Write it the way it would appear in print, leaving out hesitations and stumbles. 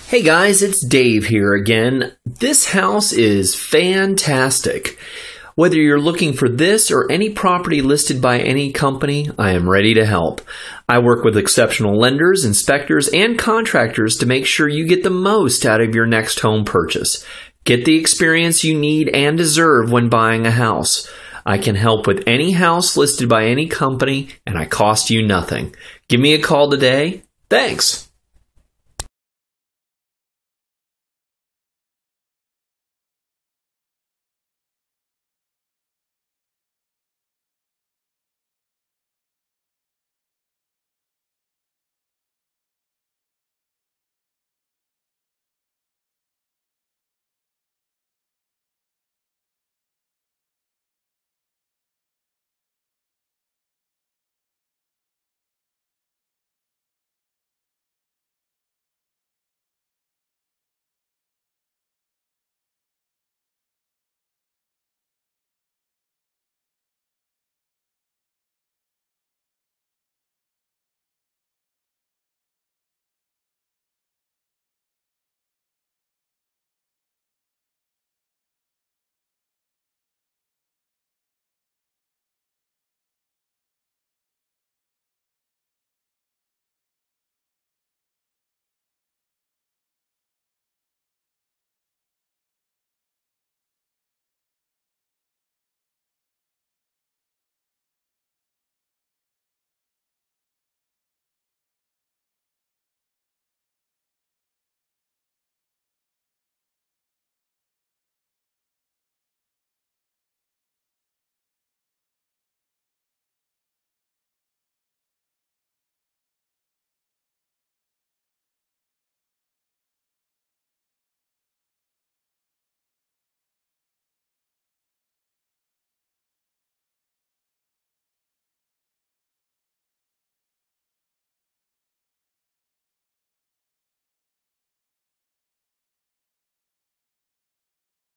Hey guys, it's Dave here again. This house is fantastic. Whether you're looking for this or any property listed by any company, I am ready to help. I work with exceptional lenders, inspectors, and contractors to make sure you get the most out of your next home purchase. Get the experience you need and deserve when buying a house. I can help with any house listed by any company, and I cost you nothing. Give me a call today. Thanks.